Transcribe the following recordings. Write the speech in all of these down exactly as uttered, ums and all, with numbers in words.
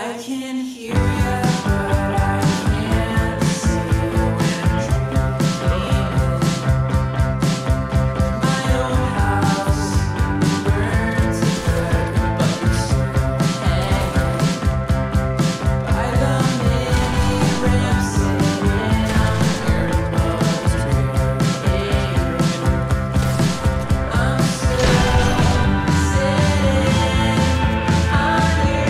I can hear you, but I can't see you. My own house burns to good, but we still hang by the mini ramp sitting on earbuds reading. I'm still sitting on your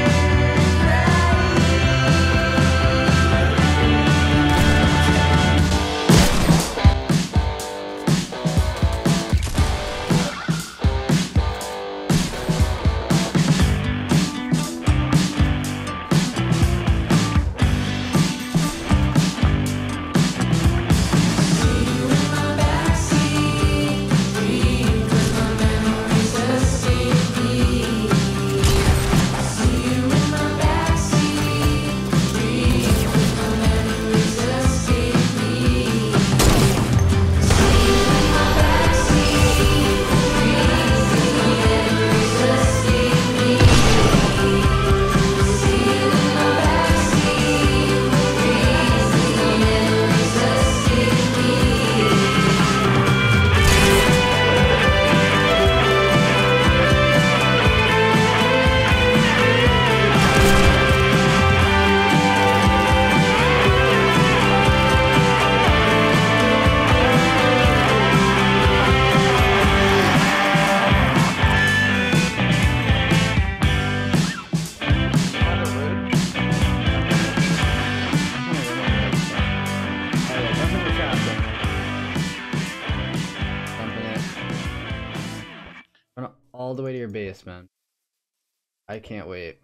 Run all the way to your base, man. I can't wait.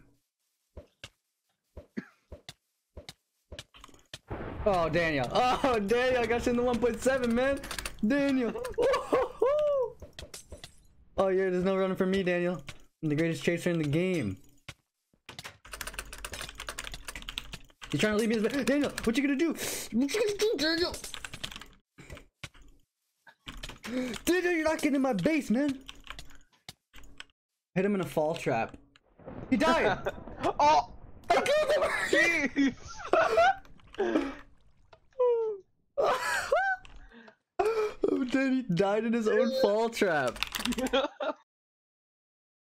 Oh, Daniel. Oh, Daniel, I got you in the one point seven, man. Daniel. Oh, yeah, there's no running for me, Daniel. I'm the greatest chaser in the game. You trying to leave me as Daniel, what you gonna do? What you gonna do, Daniel? Daniel, you're not getting in my base, man. Hit him in a fall trap. He died! Oh! I killed him! Jeez! Oh, dude, he died in his own fall trap.